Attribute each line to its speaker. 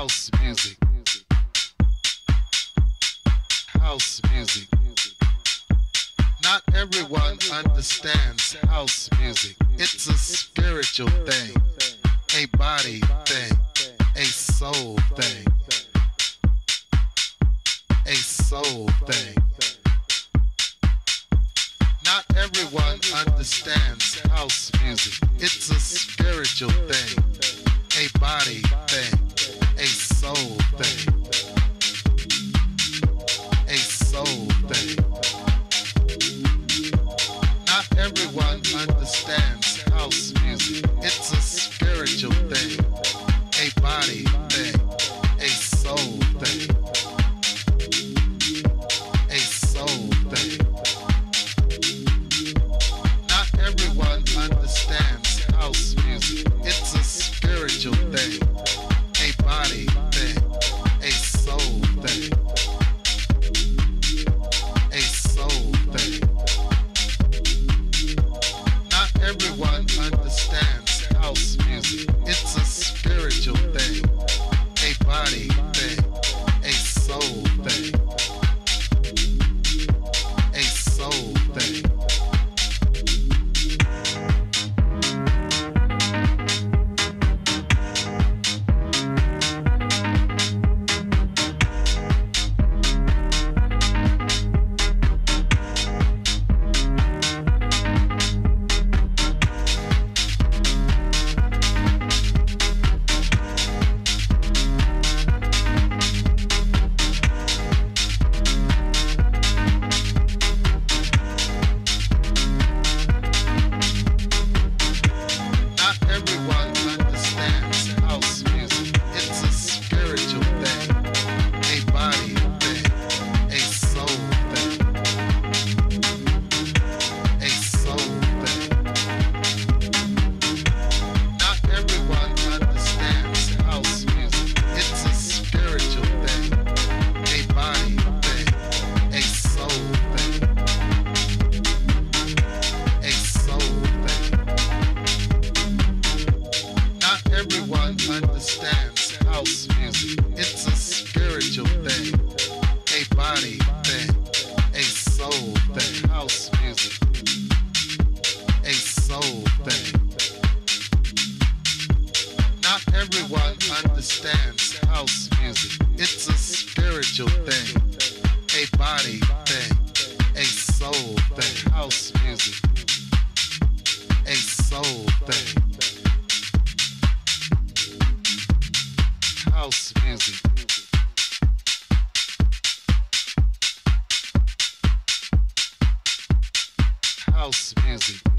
Speaker 1: house music, house music. Not everyone understands house music. It's a spiritual thing, a body thing, a soul thing, a soul thing. Not everyone understands house music. It's a spiritual thing, a body thing, a soul thing, a soul thing. Not everyone understands house music. It's a spiritual thing, a body thing, a soul thing, a soul thing. Not everyone understands house music. It's a spiritual thing, a body thing, a soul thing, a soul thing. Not everyone understands house music. It's a spiritual thing, a body thing, a soul thing, a soul thing. Everyone understands house music. It's a spiritual thing, a body thing, a soul thing. House music, a soul thing. Not everyone understands house music. It's a spiritual thing, a body thing, a soul thing. House music, a soul thing. House music. House music.